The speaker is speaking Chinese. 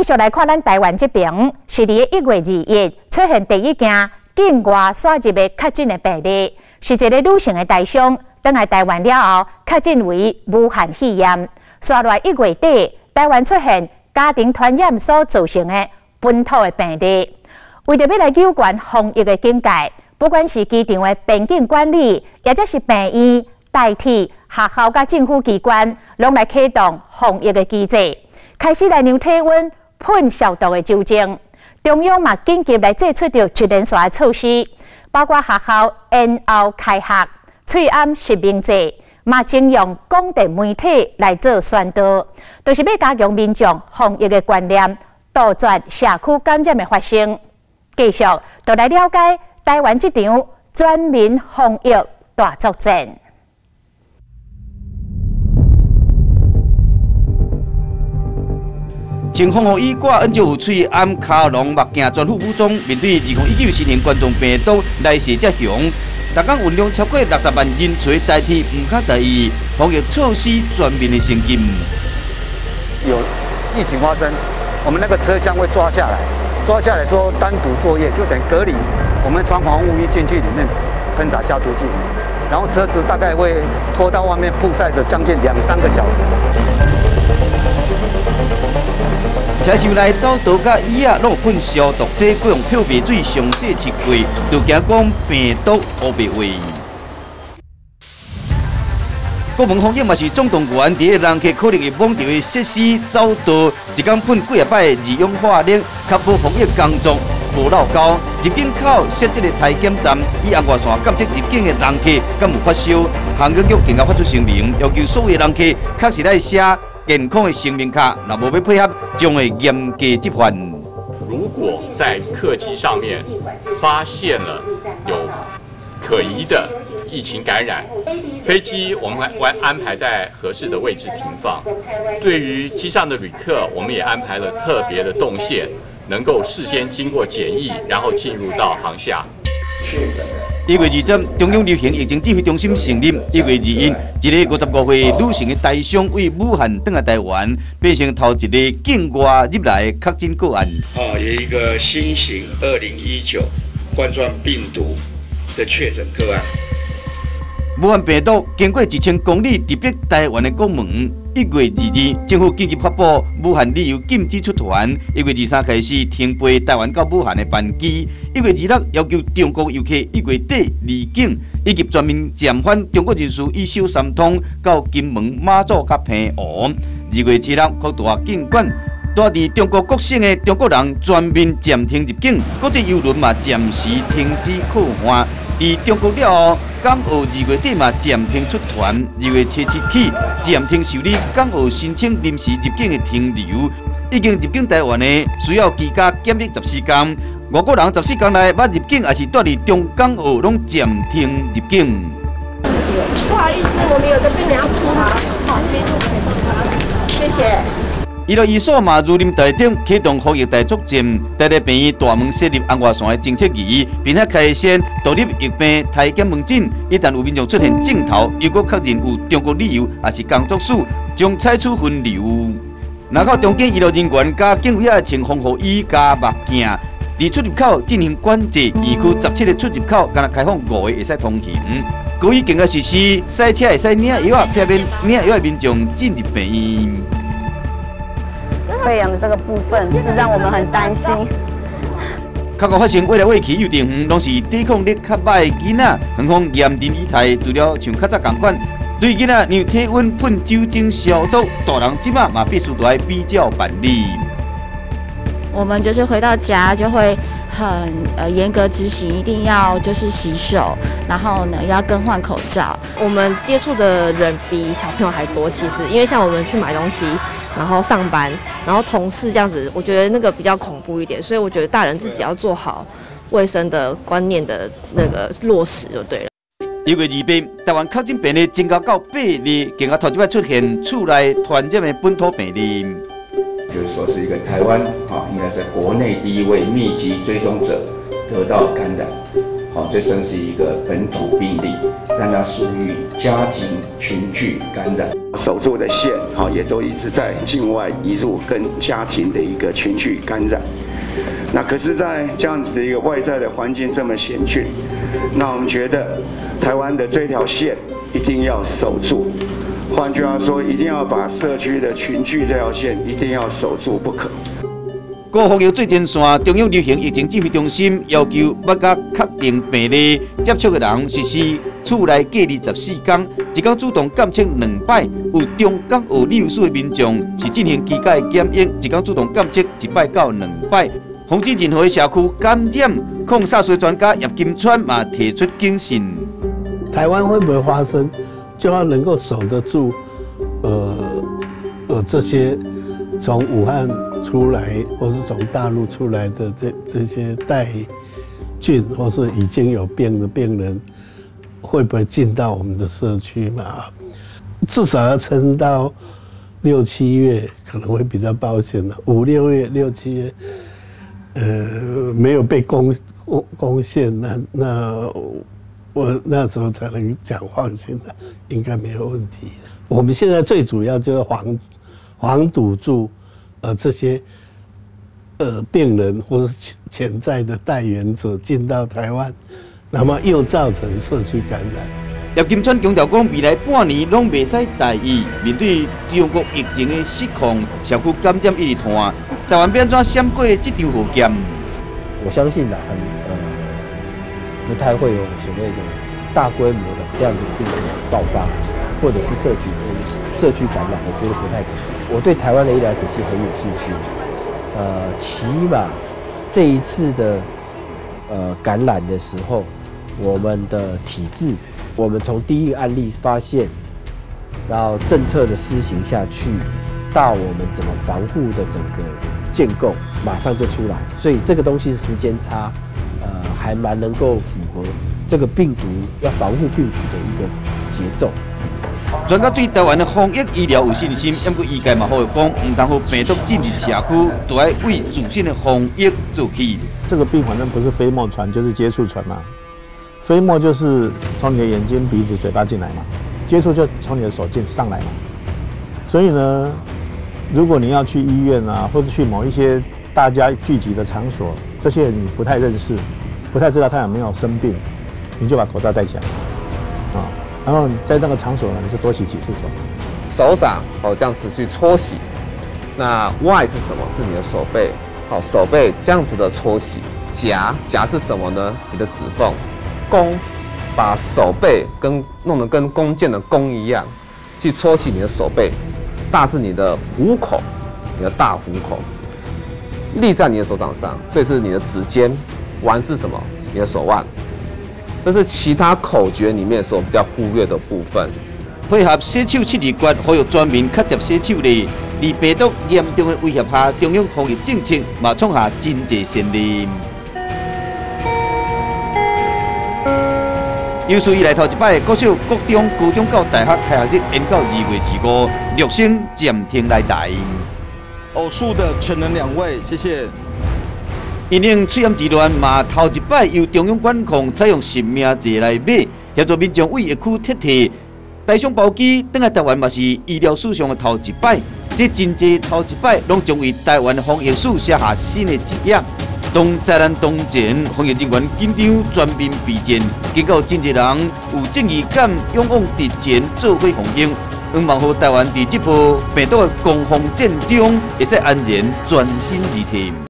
续来看咱台湾这边，是伫1月2日出现第一件境外输入的确诊的病例，是一个女性的大伤，返来台湾了后确诊为武汉肺炎。刷来1月底，台湾出现家庭传染所造成的本土的病例。为着要来有关防疫的境界，不管是机场的边境管理，也或是病院、代替学校甲政府机关，拢来启动防疫的机制，开始来量体温、喷消毒的酒精。中央嘛紧急来祭出着一连串的措施，包括学校延后开学、喙暗实名制，嘛征用广电媒体来做宣导，就是要加强民众防疫的观念，杜绝社区感染的发生。继续就来了解台湾这场全民防疫大作战。 穿防护衣、挂N95有喙暗、卡龙、目镜全副武装，面对2019新型冠状病毒来势这强，大港运量超过60万人锤代替唔较大意，防疫措施全面的升级。 有疫情发生，我们那个车厢会抓下来之后单独作业，就等于隔离。我们穿防护衣进去里面喷洒消毒剂，然后车子大概会拖到外面曝晒着将近2-3个小时。 车厢内走道甲椅仔拢有喷消毒剂，各用漂白水详细测过，就惊讲病毒乌白话。国门防疫嘛是总动员，伫个人客可能会往着的设施走道，一天喷几啊摆二氧化磷，确保防疫工作无漏沟。入境口设置的台检站，以红外线监测入境的人客敢有发烧。航空局更加发出声明，要求所有人客确实来写健康的声明卡，若无要配合，将会严格执法。 如果在客机上面发现了有可疑的疫情感染，飞机我们会安排在合适的位置停放。对于机上的旅客，我们也安排了特别的动线，能够事先经过检疫，然后进入到航厦。 1月20日，中央流行疫情指挥中心成立。1月2日，一个55岁女性的大伤为武汉返来台湾，变成头一个境外入来的确诊个案。 有一个新型2019冠状病毒的确诊个案。 武汉病毒经过1000公里直逼台湾的国门。1月2日，政府紧急发布武汉旅游禁止出团。1月23开始停飞台湾到武汉的班机。1月26要求中国游客1月底离境，以及全面暂缓中国人士以小三通到金门、马祖甲澎湖。2月7日，各大境馆住伫中国各省的中国人全面暂停入境，国际邮轮嘛暂时停止靠岸。伫中国了后，港澳2月底嘛暂停出团，2月7日起暂停受理港澳申请临时入境的停留。已经入境台湾的需要居家检疫14天，外国人14天内要入境还是住伫中港澳拢暂停入境。 不好意思，我们有的病人要出来，好，谢谢。 医疗医所嘛如临大顶，启动防疫大作战，台大病院大门设立红外线的侦测仪，并且开先独立疫病体检门诊。一旦有民众出现症头，如果确认有中国旅游还是工作史，将采取分流。若靠中间医疗人员加警卫穿防护衣加目镜，伫出入口进行管制。园区17个出入口，敢若开放5个会使通行。高已经实施赛车会使领药避免领药的民众进入病院。 肺炎的这个部分是让我们很担心。 确实发生未来未去幼稚园拢是抵抗力较歹的囡仔，何况严阵以待，除了像较早同款，对囡仔量体温、喷酒精消毒，大人即马嘛必须都要比较办理。 我们就是回到家就会很严格执行，一定要就是洗手，然后呢要更换口罩。 我们接触的人比小朋友还多，其实因为像我们去买东西，然后上班，然后同事这样子，我觉得那个比较恐怖一点，所以我觉得大人自己要做好卫生的观念的那个落实就对了。 1月28日，台湾确诊病例增加到8例，更加头一摆出现厝内传染的本土病例。 就是说是一个台湾应该在国内第一位密集追踪者得到感染， 这算是一个本土病例，但它属于家庭群聚感染。守住的线，也都一直在境外移入跟家庭的一个群聚感染。那可是，在这样子的一个外在的环境这么险峻，那我们觉得台湾的这条线一定要守住。换句话说，一定要把社区的群聚这条线一定要守住不可。 高防疫最前线，中央流行疫情指挥中心要求要甲确定病例接触的人实施厝内隔离14天，一天主动监测2摆，有中港澳旅游史的民众是进行居家检疫，一天主动监测1摆到2摆，防止任何社区感染。抗SARS专家叶金川嘛提出警讯： 台湾会不会发生，就要能够守得住，这些从武汉出来，或是从大陆出来的这些带菌或是已经有病的病人，会不会进到我们的社区嘛？至少要撑到6、7月，可能会比较保险了。5、6月、6、7月，没有被攻陷，那我那时候才能讲放心了，应该没有问题。我们现在最主要就是防堵住这些病人或是潜在的带源者进到台湾，那么又造成社区感染。 叶金川强调讲，未来半年拢袂使大意，面对中国疫情的失控，社区感染一直传，台湾要怎闪过这场火箭？ 我相信不太会有所谓的大规模的这样的病毒爆发，或者是社区感染，我觉得不太可能。我对台湾的医疗体系很有信心，起码这一次的感染的时候，我们的体制，我们从第一个案例发现，然后政策的施行下去，到我们怎么防护的整个建构，马上就出来，所以这个东西是时间差，还蛮能够符合这个病毒要防护病毒的一个节奏。 专家对台湾的防疫医疗有信心，不过医界嘛好讲，唔通让病毒进入社区，就要为自身的防疫做起。 这个病反正不是飞沫传，就是接触传嘛。飞沫就是从你的眼睛、鼻子、嘴巴进来嘛，接触就从你的手上来嘛。所以呢，如果你要去医院啊，或者去某一些大家聚集的场所，这些人你不太认识，不太知道他有没有生病，你就把口罩戴起来，然后在那个场所呢，你就多洗几次手。 手掌这样子去搓洗。那外是什么？是你的手背，手背这样子的搓洗。夹是什么呢？你的指缝。弓，把手背弄得跟弓箭的弓一样，去搓洗你的手背。大是你的虎口，你的大虎口，立在你的手掌上，所以是你的指尖。腕是什么？你的手腕。这是其他口诀里面所比较忽略的部分。 配合洗手7字诀，呼吁全民较接洗手礼。在病毒严重的威胁下，中央防疫政策嘛创下真侪先例。有史以来头一摆，国小、国中、高中到大学开学日延到2月25日，6升暂停来台。 偶数的全能2位，谢谢。 因应肺炎之乱嘛，头一摆由中央管控采用实名制来买，协助民众为疫区撤退。台商包机返来台湾嘛是医疗史上的头一摆，这真侪头一摆拢将为台湾防疫史写下新的一页。当灾难当前，防疫人员紧张全面备战，经过真侪人有正义感，勇往直前做伙防疫。望好台湾在这波病毒的攻防战中，会使安然全身而退。